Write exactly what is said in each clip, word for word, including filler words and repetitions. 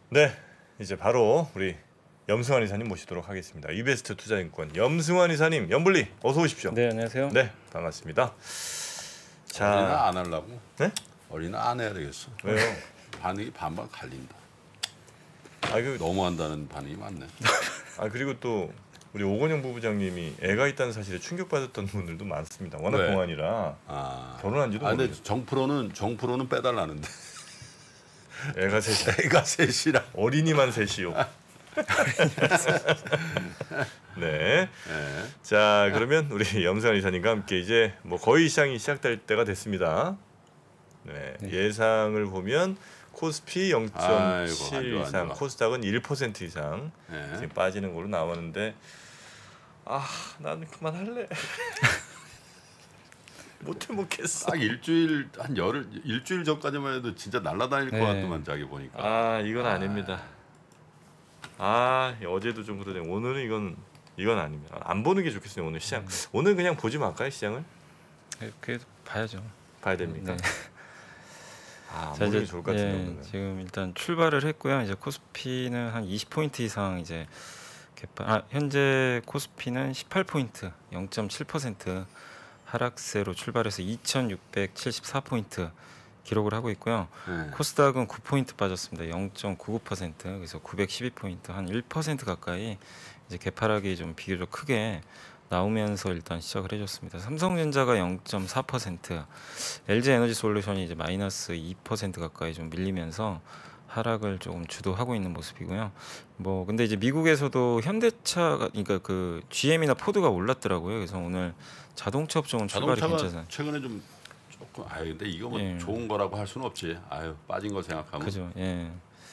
네, 이제 바로 우리 염승환 이사님 모시도록 하겠습니다. 이베스트 투자증권 염승환 이사님, 염블리 어서 오십시오. 네, 안녕하세요. 네, 반갑습니다. 자, 어린아 안 하려고? 네? 어린아 안 해야 되겠어. 왜요? 반응이 반반 갈린다. 아, 그, 너무 한다는 반응이 많네. 아 그리고 또 우리 오건영 부부장님이 애가 있다는 사실에 충격받았던 분들도 많습니다. 워낙 왜? 동안이라 아, 결혼한지도 아, 근데 모르겠어요. 정프로는 정프로는 빼달라는데. 애가 셋이 애가 셋이라. 어린이만 셋이요. 네. 네. 자, 그러면 우리 염승환 이사님과 함께 이제 뭐 거의 시장이 시작될 때가 됐습니다. 네, 네. 예상을 보면 코스피 영 점 아이고, 칠 안 좋아, 안 이상, 좋아. 코스닥은 일 퍼센트 이상 네. 지금 빠지는 걸로 나오는데, 아, 나는 그만할래. 못해 먹겠어. 딱 일주일 한 열흘 일주일 전까지만 해도 진짜 날아다닐 네. 것 같더만 자기 보니까. 아, 이건 아닙니다. 아, 어제도 좀 그러네. 오늘은 이건 이건 아닙니다. 안 보는 게 좋겠어요. 오늘 시장. 오늘 그냥 보지 말까요, 시장을? 그래도 봐야죠. 봐야 됩니까? 네. 아, 자, 모르는 게 이제 좋을 것 같은데. 예, 오늘은. 지금 일단 출발을 했고요. 이제 코스피는 한 이십 포인트 이상 이제 개파, 아, 현재 코스피는 십팔 포인트, 영 점 칠 퍼센트 하락세로 출발해서 이천육백칠십사 포인트 기록을 하고 있고요. 네. 코스닥은 구 포인트 빠졌습니다. 영 점 구구 퍼센트. 그래서 구백십이 포인트, 한 일 퍼센트 가까이 이제 개파락이 좀 비교적 크게 나오면서 일단 시작을 해줬습니다. 삼성전자가 영 점 사 퍼센트, 엘지에너지솔루션이 이제 마이너스 이 퍼센트 가까이 좀 밀리면서 하락을 조금 주도하고 있는 모습이고요. 뭐 근데 이제 미국에서도 현대차가, 그러니까 그 지엠이나 포드가 올랐더라고요. 그래서 오늘 자동차 업종은 출발이 자동차가 괜찮아요. 최근에 좀 조금 아유 근데 이거 뭐 예. 좋은 거라고 할 수는 없지. 아유 빠진 거 생각하면. 그죠. 예.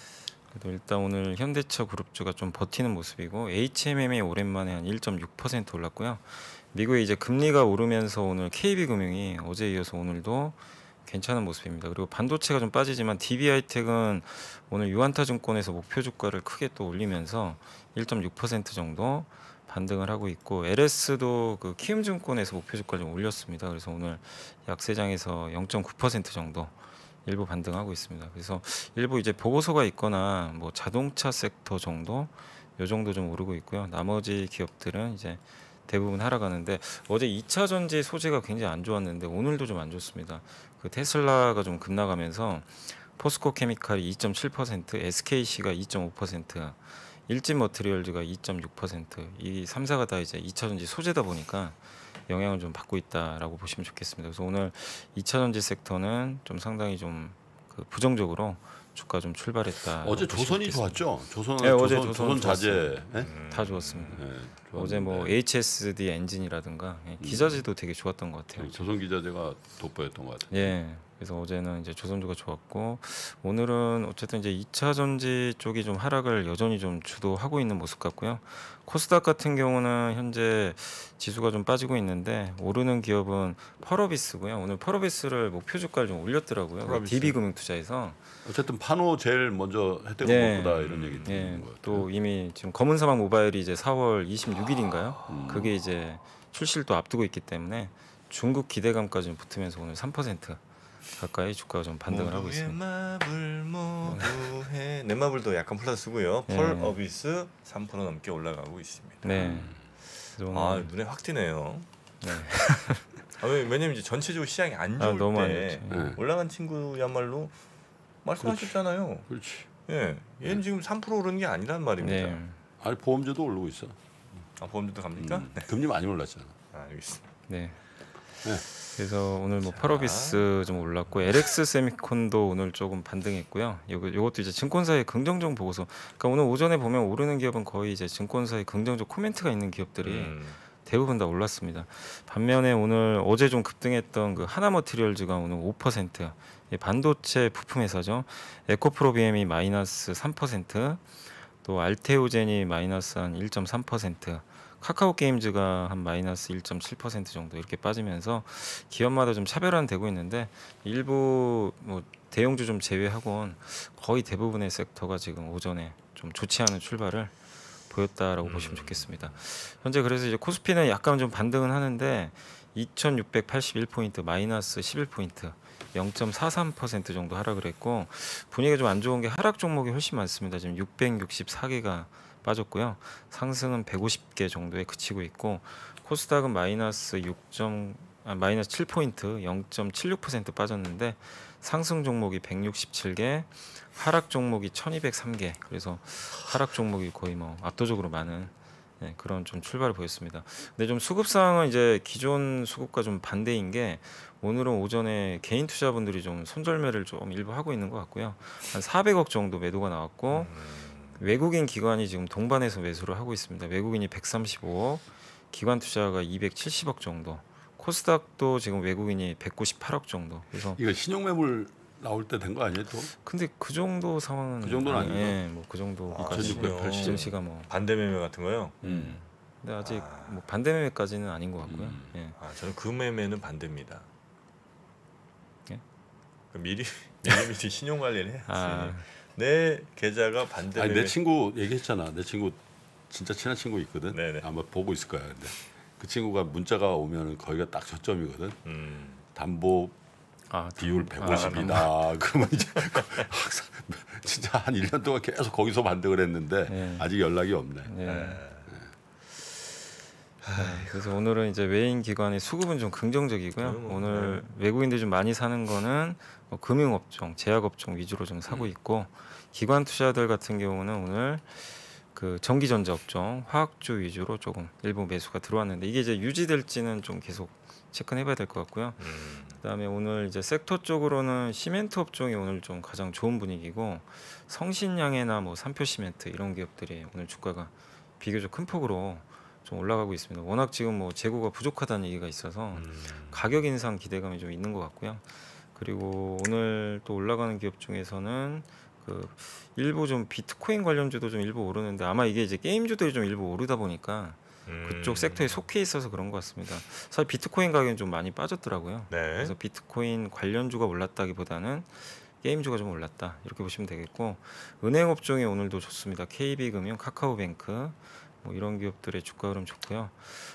그래도 일단 오늘 현대차 그룹주가 좀 버티는 모습이고, 에이치엠엠이 오랜만에 한 일 점 육 퍼센트 올랐고요. 미국의 이제 금리가 오르면서 오늘 케이비금융이 어제 이어서 오늘도 괜찮은 모습입니다. 그리고 반도체가 좀 빠지지만 디비아이텍은 오늘 유한타증권에서 목표 주가를 크게 또 올리면서 일 점 육 퍼센트 정도 반등을 하고 있고, 엘에스도 그 키움증권에서 목표 주가를 좀 올렸습니다. 그래서 오늘 약세장에서 영 점 구 퍼센트 정도 일부 반등하고 있습니다. 그래서 일부 이제 보고서가 있거나 뭐 자동차 섹터 정도 요 정도 좀 오르고 있고요. 나머지 기업들은 이제 대부분 하락하는데, 어제 이 차 전지 소재가 굉장히 안 좋았는데 오늘도 좀 안 좋습니다. 그 테슬라가 좀 급락하면서 포스코 케미칼이 이 점 칠 퍼센트, 에스케이씨가 이 점 오 퍼센트, 일진 머티리얼즈가 이 점 육 퍼센트, 이 삼 사가 다 이제 이 차 전지 소재다 보니까 영향을 좀 받고 있다라고 보시면 좋겠습니다. 그래서 오늘 이 차 전지 섹터는 좀 상당히 좀 그 부정적으로 주가 좀 출발했다. 어제 조선이 좋았죠. 조선 네, 어제 조선, 조선 조선 자재. 네? 다 좋았습니다. 네, 어제 뭐 좋았는데. 에이치에스디 엔진이라든가 기자재도 되게 좋았던 것 같아요. 조선 기자재가 돋보였던 것 같아요. 예. 그래서 어제는 이제 조선주가 좋았고, 오늘은 어쨌든 이제 이 차 전지 쪽이 좀 하락을 여전히 좀 주도하고 있는 모습 같고요. 코스닥 같은 경우는 현재 지수가 좀 빠지고 있는데, 오르는 기업은 펄어비스고요. 오늘 펄어비스를 목표 주가를 좀 올렸더라고요. 펄어비스. 디비금융투자에서. 어쨌든 파노 제일 먼저 혜택을 네. 볼 거다 이런 얘기 예, 듣는 것 같아요. 또 이미 지금 검은 사막 모바일이 이제 사월 이십육일인가요? 음. 그게 이제 출시를 또 앞두고 있기 때문에 중국 기대감까지 붙으면서 오늘 삼 퍼센트 가까이 주가가 좀 반등을 하고 모두의 있습니다. 마블 모두해. 내 마블도 약간 플러스 쓰고요. 네. 펄 어비스 삼 퍼센트 넘게 올라가고 있습니다. 네. 그래서 아, 오늘- 눈에 확 띄네요. 네. 아, 왜- 왜냐면 이제 전체적으로 시장이 안 아, 좋을 너무 안 때 좋죠. 네. 올라간 친구야말로 말씀하셨잖아요. 그렇지. 예, 얘는 지금 삼 퍼센트 오르는 게 아니란 말입니다. 네. 아니 보험제도 오르고 있어. 아, 보험료도 갑니까? 음, 금리 많이 올랐잖아. 아, 알겠습니다. 네. 네. 그래서 오늘 뭐 펄어비스 좀 올랐고, 엘엑스 세미콘도 오늘 조금 반등했고요. 요거 요것도 이제 증권사의 긍정적 보고서. 그러니까 오늘 오전에 보면 오르는 기업은 거의 이제 증권사의 긍정적 코멘트가 있는 기업들이 음, 대부분 다 올랐습니다. 반면에 오늘 어제 좀 급등했던 그 하나머티리얼즈가 오늘 오 퍼센트, 이 반도체 부품 회사죠. 에코프로비엠이 마이너스 삼 퍼센트, 또 알테오젠이 마이너스 한 일 점 삼 퍼센트, 카카오 게임즈가 한 마이너스 일 점 칠 퍼센트 정도 이렇게 빠지면서 기업마다 좀 차별화는 되고 있는데, 일부 뭐 대형주 좀 제외하고는 거의 대부분의 섹터가 지금 오전에 좀 좋지 않은 출발을 보였다라고 음. 보시면 좋겠습니다. 현재 그래서 이제 코스피는 약간 좀 반등은 하는데, 이천육백팔십일 포인트 마이너스 십일 포인트 영 점 사삼 퍼센트 정도 하락을 했고 분위기가 좀 안 좋은 게 하락 종목이 훨씬 많습니다. 지금 육백육십사 개가 빠졌고요. 상승은 백오십 개 정도에 그치고 있고 코스닥은 마이너스 육. 아, 마이너스 칠 포인트 영 점 칠육 퍼센트 빠졌는데 상승 종목이 백육십칠 개, 하락 종목이 천이백삼 개. 그래서 하락 종목이 거의 뭐 압도적으로 많은 네, 그런 좀 출발을 보였습니다. 근데 좀 수급 상황은 이제 기존 수급과 좀 반대인 게 오늘은 오전에 개인 투자분들이 좀 손절매를 좀 일부 하고 있는 것 같고요. 한 사백억 정도 매도가 나왔고 외국인 기관이 지금 동반해서 매수를 하고 있습니다. 외국인이 백삼십오억, 기관 투자가 이백칠십억 정도. 코스닥도 지금 외국인이 백구십팔억 정도. 그래서 이거 신용매물 나올 때 된 거 아니에요 또? 근데 그 정도 상황은 그 정도는 아니고. 예, 뭐그 정도까지 이천육백팔십. 증시가 뭐. 반대 매매 같은 거요. 음. 근데 아직 아. 뭐 반대 매매까지는 아닌 것 같고요. 음. 예. 아, 저는 그 매매는 반대입니다. 예? 그 미리 미리미리 신용 관리를 해야지. 아, 내 계좌가 반대 아니 매매. 내 친구 얘기했잖아. 내 친구 진짜 친한 친구 있거든. 네네. 아마 보고 있을 거야. 근데 그 친구가 문자가 오면은 거기가 딱 저점이거든. 음. 담보 아 비율 백오십이다. 그러면 이제 항상 진짜 한 일 년 동안 계속 거기서 반등을 했는데 네. 아직 연락이 없네. 예. 네, 그래서 오늘은 이제 외인 기관의 수급은 좀 긍정적이고요. 그러면, 오늘 외국인들이 좀 많이 사는 거는 뭐 금융업종, 제약업종 위주로 좀 사고 음. 있고 기관 투자들 같은 경우는 오늘 그 전기전자 업종, 화학주 위주로 조금 일부 매수가 들어왔는데 이게 이제 유지될지는 좀 계속 체크는 해봐야 될 것 같고요. 음. 그다음에 오늘 이제 섹터 쪽으로는 시멘트 업종이 오늘 좀 가장 좋은 분위기고 성신양해나 뭐 삼표시멘트 이런 기업들이 오늘 주가가 비교적 큰 폭으로 좀 올라가고 있습니다. 워낙 지금 뭐 재고가 부족하다는 얘기가 있어서 음. 가격 인상 기대감이 좀 있는 것 같고요. 그리고 오늘 또 올라가는 기업 중에서는 그 일부 좀 비트코인 관련주도 좀 일부 오르는데 아마 이게 이제 게임주들이 좀 일부 오르다 보니까 음. 그쪽 섹터에 속해 있어서 그런 것 같습니다. 사실 비트코인 가격은 좀 많이 빠졌더라고요. 네. 그래서 비트코인 관련주가 올랐다기보다는 게임주가 좀 올랐다 이렇게 보시면 되겠고 은행 업종이 오늘도 좋습니다. 케이비금융, 카카오뱅크 뭐 이런 기업들의 주가 흐름 좋고요.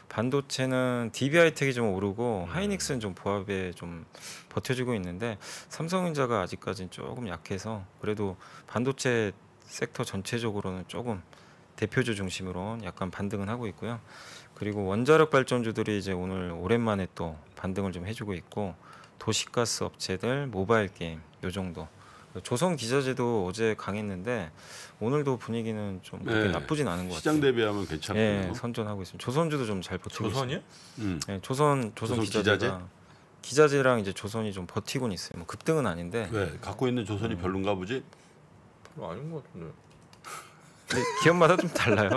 반도체는 디비하이텍이 좀 오르고 음. 하이닉스는 좀 보합에 좀 버텨주고 있는데 삼성전자가 아직까지는 조금 약해서 그래도 반도체 섹터 전체적으로는 조금 대표주 중심으로 약간 반등은 하고 있고요. 그리고 원자력 발전주들이 이제 오늘 오랜만에 또 반등을 좀 해주고 있고 도시가스 업체들, 모바일 게임 요 정도. 조선 기자재도 어제 강했는데 오늘도 분위기는 좀 그렇게 네. 나쁘진 않은 것 시장 같아요. 대비하면 괜찮고요. 예, 선전하고 있습니다. 조선주도 좀 잘 버티고 조선이요? 음. 있어요. 예, 조선 조선, 조선 기자재가 기자재? 기자재랑 이제 조선이 좀 버티고는 있어요. 뭐 급등은 아닌데 왜 갖고 있는 조선이 음. 별론가 보지? 별로 아닌 것 같은데. 근데 기업마다 좀 달라요.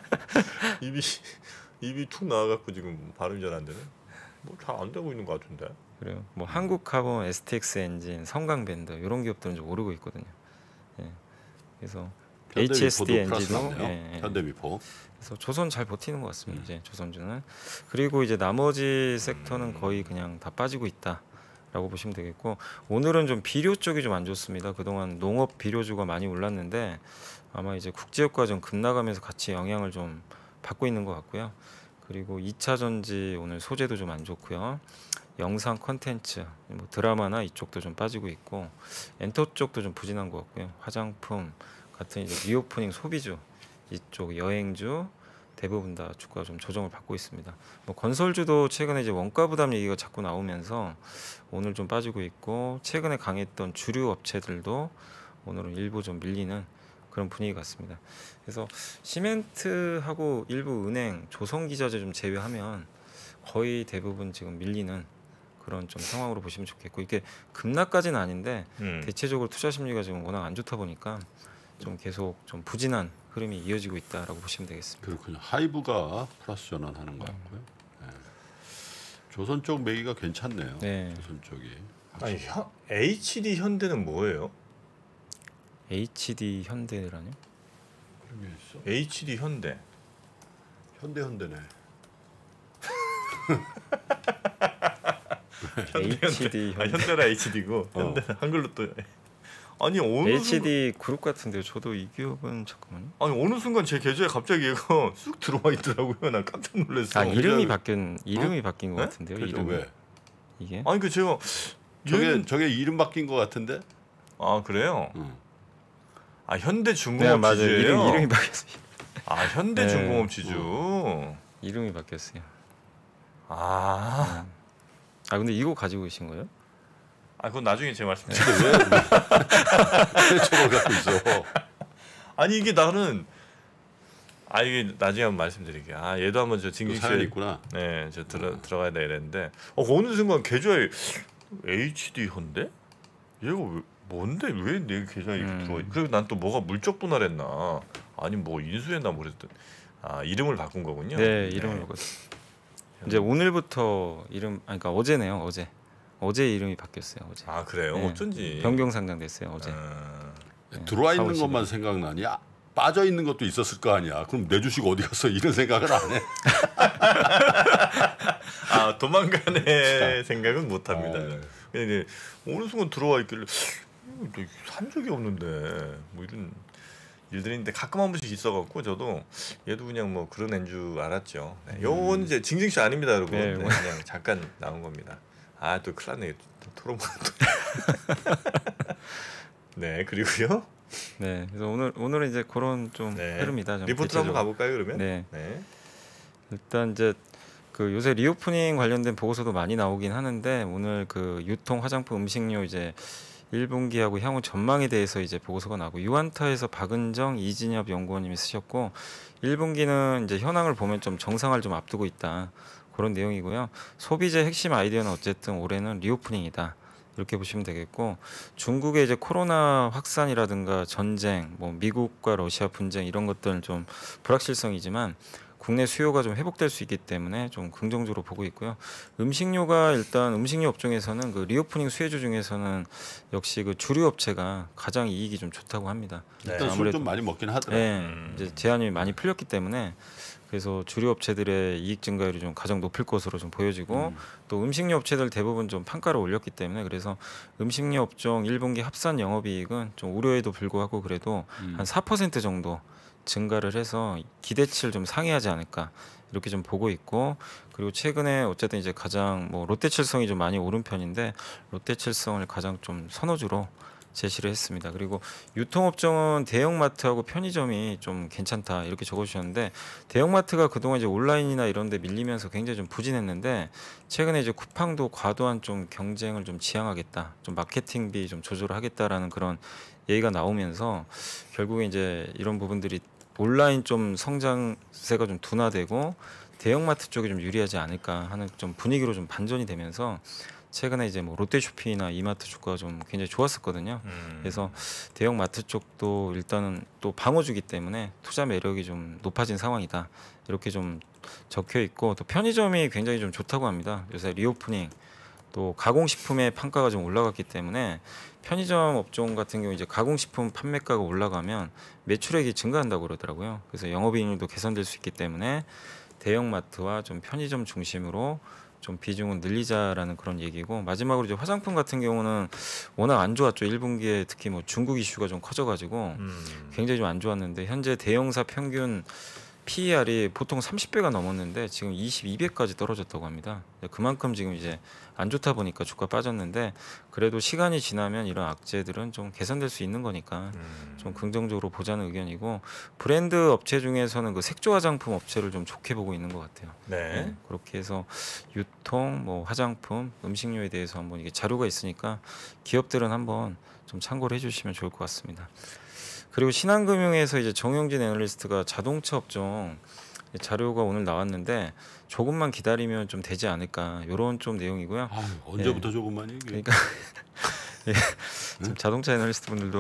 입이 입이 툭 나와갖고 지금 발음이 잘 안 되네. 뭐 잘 안 되고 있는 것 같은데. 그래요. 뭐 한국카본, 에스티엑스 엔진, 성강밴드 이런 기업들은 좀 오르고 있거든요. 예. 그래서 에이치에스디 엔진도 예, 예. 현대미포. 그래서 조선 잘 버티는 것 같습니다. 이제 조선주는 그리고 이제 나머지 섹터는 거의 그냥 다 빠지고 있다라고 보시면 되겠고 오늘은 좀 비료 쪽이 좀 안 좋습니다. 그동안 농업 비료주가 많이 올랐는데 아마 이제 국제유가 좀 급나가면서 같이 영향을 좀 받고 있는 것 같고요. 그리고 이 차 전지 오늘 소재도 좀 안 좋고요. 영상 콘텐츠, 뭐 드라마나 이쪽도 좀 빠지고 있고 엔터 쪽도 좀 부진한 것 같고요. 화장품 같은 이제 리오프닝 소비주 이쪽 여행주 대부분 다 주가가 좀 조정을 받고 있습니다. 뭐 건설주도 최근에 이제 원가 부담 얘기가 자꾸 나오면서 오늘 좀 빠지고 있고 최근에 강했던 주류 업체들도 오늘은 일부 좀 밀리는 그런 분위기 같습니다. 그래서 시멘트하고 일부 은행, 조선기자재 좀 제외하면 거의 대부분 지금 밀리는 그런 좀 상황으로 보시면 좋겠고 이게 급락까지는 아닌데 음. 대체적으로 투자 심리가 지금 워낙 안 좋다 보니까 좀 계속 좀 부진한 흐름이 이어지고 있다라고 보시면 되겠습니다. 그렇군요. 하이브가 플러스 전환하는 것 같고요. 네. 조선 쪽 매기가 괜찮네요. 네. 조선 쪽이. 아니 현, 에이치디 현대는 뭐예요? 에이치디 현대라뇨? 그런 게 있어. 에이치디 현대. 현대 현대네. 에이치디 아 현대. 현대라 에이치디고 어. 현대 한글로 또 아니 어느 에이치디 그룹 같은데요. 저도 이 기업은 잠깐만요. 순간, 아니 어느 순간 제 계좌에 갑자기 얘가 쑥 들어와 있더라고요. 난 깜짝 놀랐어. 아 이름이 그냥- 바뀐 이름이 바뀐 것 네? 같은데요. 그래서 이름 왜? 이게 아니 그 제가 저게 얘는- 저게 이름 바뀐 것 같은데? 아 그래요? 응. 아 네 현대중공업 맞아요. 지주예요. 이름 이름이 바뀌었어요. 아 현대중공업 네. 지주. 이름이 바뀌었어요. 아, 아 근데 이거 가지고 계신 거예요? 아 그건 나중에 제가 말씀드릴게요. 근데 왜, 왜, 왜 저걸 갖고 있어? 아니 이게 나는 아 이게 나중에 한번 말씀드릴게요. 아 얘도 한번 저 또 징징 사연이 씨, 있구나. 네, 저 들어 들어가야 돼 이랬는데, 어 어느 순간 계좌에 에이치디 현대? 얘가 왜, 뭔데 왜 내 계좌에 이렇게 음. 들어와? 그리고 난 또 뭐가 물적 분할했나? 아니 뭐 인수했나 모르겠던. 아 이름을 바꾼 거군요. 네 이름을 바꿨어요. 이제 오늘부터 이름 아니 그러니까 어제네요. 어제 어제 이름이 바뀌었어요. 어제 아 그래요? 네. 어쩐지. 변경 상장됐어요. 어제. 아, 네, 들어와 있는 사월 것만 생각나니 아, 빠져 있는 것도 있었을 거 아니야. 그럼 내 주식 어디 갔어? 이런 생각을 안 해. 아 도망가네 생각은 못 합니다. 아, 네. 근데 이제 어느 순간 들어와 있길래 이거 산 적이 없는데 뭐 이런 일들이 있는데 가끔 한 번씩 있어갖고 저도 얘도 그냥 뭐 그런 애인 줄 알았죠. 네, 요건 이제 징징씨 아닙니다 여러분. 네, 네, 뭐. 그냥 잠깐 나온 겁니다. 아 또 큰일 났네. 또 토론. 네 그리고요. 네. 그래서 오늘 오늘은 이제 그런 좀 네. 흐름이다. 좀 리포트 대체적으로. 한번 가볼까요 그러면? 네. 네. 일단 이제 그 요새 리오프닝 관련된 보고서도 많이 나오긴 하는데 오늘 그 유통 화장품 음식료 이제 일 분기하고 향후 전망에 대해서 이제 보고서가 나고 유안타에서 박은정 이진엽 연구원님이 쓰셨고 일 분기는 이제 현황을 보면 좀 정상화를 좀 앞두고 있다. 그런 내용이고요. 소비재 핵심 아이디어는 어쨌든 올해는 리오프닝이다. 이렇게 보시면 되겠고 중국의 이제 코로나 확산이라든가 전쟁, 뭐 미국과 러시아 분쟁 이런 것들은 좀 불확실성이지만 국내 수요가 좀 회복될 수 있기 때문에 좀 긍정적으로 보고 있고요. 음식료가 일단 음식료 업종에서는 그 리오프닝 수혜주 중에서는 역시 그 주류 업체가 가장 이익이 좀 좋다고 합니다. 일단 술 아무래도- 좀 많이 먹긴 하더라. 네, 음. 이제 제한이 많이 풀렸기 때문에 그래서 주류 업체들의 이익 증가율이 좀 가장 높을 것으로 좀 보여지고 음. 또 음식료 업체들 대부분 좀 판가를 올렸기 때문에 그래서 음식료 업종 일 분기 합산 영업이익은 좀 우려에도 불구하고 그래도 음. 한 사 퍼센트 정도 증가를 해서 기대치를 좀 상회하지 않을까 이렇게 좀 보고 있고 그리고 최근에 어쨌든 이제 가장 뭐 롯데칠성이 좀 많이 오른 편인데 롯데칠성을 가장 좀 선호주로 제시를 했습니다. 그리고 유통업종은 대형마트하고 편의점이 좀 괜찮다 이렇게 적어주셨는데 대형마트가 그동안 이제 온라인이나 이런 데 밀리면서 굉장히 좀 부진했는데 최근에 이제 쿠팡도 과도한 좀 경쟁을 좀 지향하겠다, 좀 마케팅비 좀 조절을 하겠다라는 그런 얘기가 나오면서 결국에 이제 이런 부분들이 온라인 좀 성장세가 좀 둔화되고 대형마트 쪽이 좀 유리하지 않을까 하는 좀 분위기로 좀 반전이 되면서 최근에 이제 뭐 롯데쇼핑이나 이마트 주가가 좀 굉장히 좋았었거든요. 음. 그래서 대형 마트 쪽도 일단은 또 방어주기 때문에 투자 매력이 좀 높아진 상황이다. 이렇게 좀 적혀 있고 또 편의점이 굉장히 좀 좋다고 합니다. 요새 리오프닝 또 가공식품의 판가가 좀 올라갔기 때문에 편의점 업종 같은 경우 이제 가공식품 판매가가 올라가면 매출액이 증가한다고 그러더라고요. 그래서 영업이익률도 개선될 수 있기 때문에 대형마트와 좀 편의점 중심으로 좀 비중은 늘리자라는 그런 얘기고 마지막으로 이제 화장품 같은 경우는 워낙 안 좋았죠. 일 분기에 특히 뭐 중국 이슈가 좀 커져가지고 음. 굉장히 좀 안 좋았는데 현재 대형사 평균 피이알이 보통 삼십 배가 넘었는데 지금 이십이 배까지 떨어졌다고 합니다. 그만큼 지금 이제 안 좋다 보니까 주가 빠졌는데 그래도 시간이 지나면 이런 악재들은 좀 개선될 수 있는 거니까 음. 좀 긍정적으로 보자는 의견이고 브랜드 업체 중에서는 그 색조 화장품 업체를 좀 좋게 보고 있는 것 같아요. 네. 네, 그렇게 해서 유통, 뭐 화장품, 음식료에 대해서 한번 이게 자료가 있으니까 기업들은 한번 좀 참고를 해주시면 좋을 것 같습니다. 그리고 신한금융에서 이제 정용진 애널리스트가 자동차 업종 자료가 오늘 나왔는데 조금만 기다리면 좀 되지 않을까 이런 좀 내용이고요. 아유, 언제부터 조금만 얘기해. 그러니까 예, 지금 자동차 애널리스트 분들도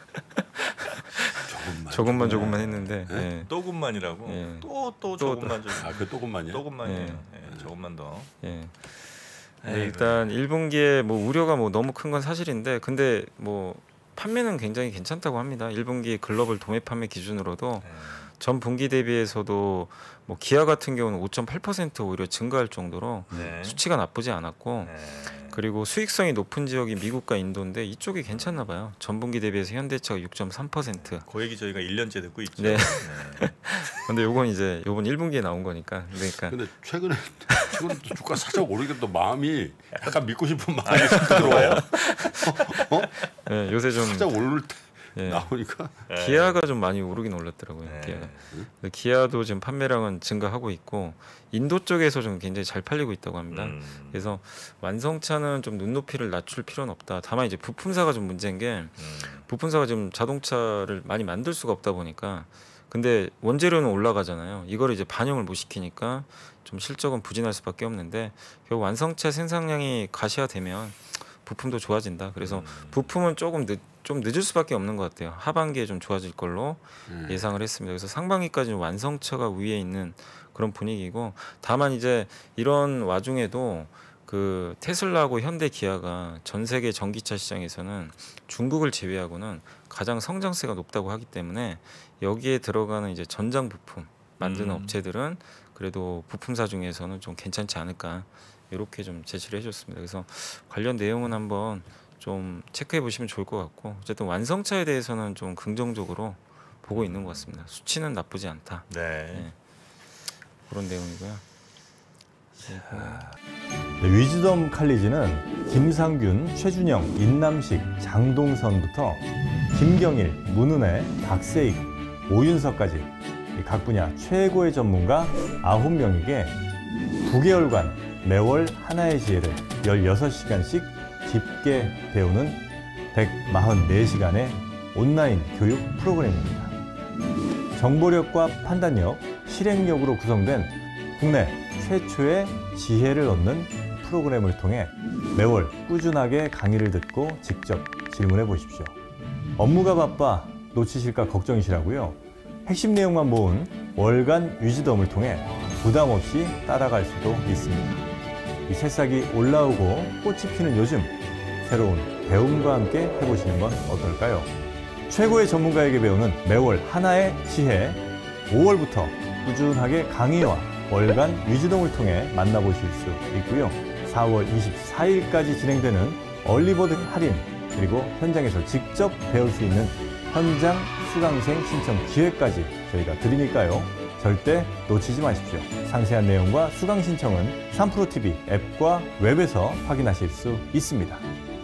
조금만 조금만 조금만. 조금만 했는데 네? 예, 또금만이라고 예. 또 또 또, 조금만 좀 아, 그 조금만이야? 또금만이에요. 예. 예, 조금만 더. 예. 네, 아이고. 일단 일 분기에 뭐 우려가 뭐 너무 큰 건 사실인데 근데 뭐 판매는 굉장히 괜찮다고 합니다. 일 분기 글로벌 도매 판매 기준으로도 예. 전 분기 대비해서도 뭐 기아 같은 경우는 오 점 팔 퍼센트 오히려 증가할 정도로 네. 수치가 나쁘지 않았고 네. 그리고 수익성이 높은 지역이 미국과 인도인데 이쪽이 괜찮나 봐요. 전 분기 대비해서 현대차가 육 점 삼 퍼센트. 그 얘기 저희가 일 년째 듣고 있죠. 네. 네. 근데 요건 이제 요번 일 분기에 나온 거니까. 그러니까 근데 최근에 최근에 또 주가 살짝 오르니까 또 마음이 약간 믿고 싶은 마음이 들어와요. 어? 네, 요새 좀 살짝 오를 때 예, 나오니까 기아가 좀 많이 오르긴 올랐더라고요. 네. 기아가. 근데 기아도 지금 판매량은 증가하고 있고 인도 쪽에서 좀 굉장히 잘 팔리고 있다고 합니다. 음. 그래서 완성차는 좀 눈높이를 낮출 필요는 없다. 다만 이제 부품사가 좀 문제인 게 음. 부품사가 지금 자동차를 많이 만들 수가 없다 보니까 근데 원재료는 올라가잖아요. 이거를 이제 반영을 못 시키니까 좀 실적은 부진할 수밖에 없는데 결국 완성차 생산량이 가시화되면 부품도 좋아진다. 그래서 음. 부품은 조금 늦, 좀 늦을 수밖에 없는 것 같아요. 하반기에 좀 좋아질 걸로 음. 예상을 했습니다. 그래서 상반기까지는 완성차가 위에 있는 그런 분위기고 다만 이제 이런 와중에도 그 테슬라하고 현대 기아가 전 세계 전기차 시장에서는 중국을 제외하고는 가장 성장세가 높다고 하기 때문에 여기에 들어가는 이제 전장 부품 만드는 음. 업체들은 그래도 부품사 중에서는 좀 괜찮지 않을까 이렇게 좀 제시를 해줬습니다. 그래서 관련 내용은 한번 좀 체크해 보시면 좋을 것 같고 어쨌든 완성차에 대해서는 좀 긍정적으로 보고 있는 것 같습니다. 수치는 나쁘지 않다. 네. 네. 그런 내용이고요. 네, 위즈덤 칼리지는 김상균, 최준영, 인남식, 장동선부터 김경일, 문은혜, 박세익, 오윤석까지 이 각 분야 최고의 전문가 아홉 명에게 구 개월간 매월 하나의 지혜를 열여섯 시간씩 깊게 배우는 백사십사 시간의 온라인 교육 프로그램입니다. 정보력과 판단력, 실행력으로 구성된 국내 최초의 지혜를 얻는 프로그램을 통해 매월 꾸준하게 강의를 듣고 직접 질문해 보십시오. 업무가 바빠 놓치실까 걱정이시라고요? 핵심 내용만 모은 월간 위즈덤을 통해 부담 없이 따라갈 수도 있습니다. 이 새싹이 올라오고 꽃이 피는 요즘 새로운 배움과 함께 해보시는 건 어떨까요? 최고의 전문가에게 배우는 매월 하나의 지혜 오월부터 꾸준하게 강의와 월간 위즈덤을 통해 만나보실 수 있고요. 사월 이십사일까지 진행되는 얼리버드 할인 그리고 현장에서 직접 배울 수 있는 현장 수강생 신청 기회까지 저희가 드리니까요. 절대 놓치지 마십시오. 상세한 내용과 수강 신청은 삼프로티비 앱과 웹에서 확인하실 수 있습니다.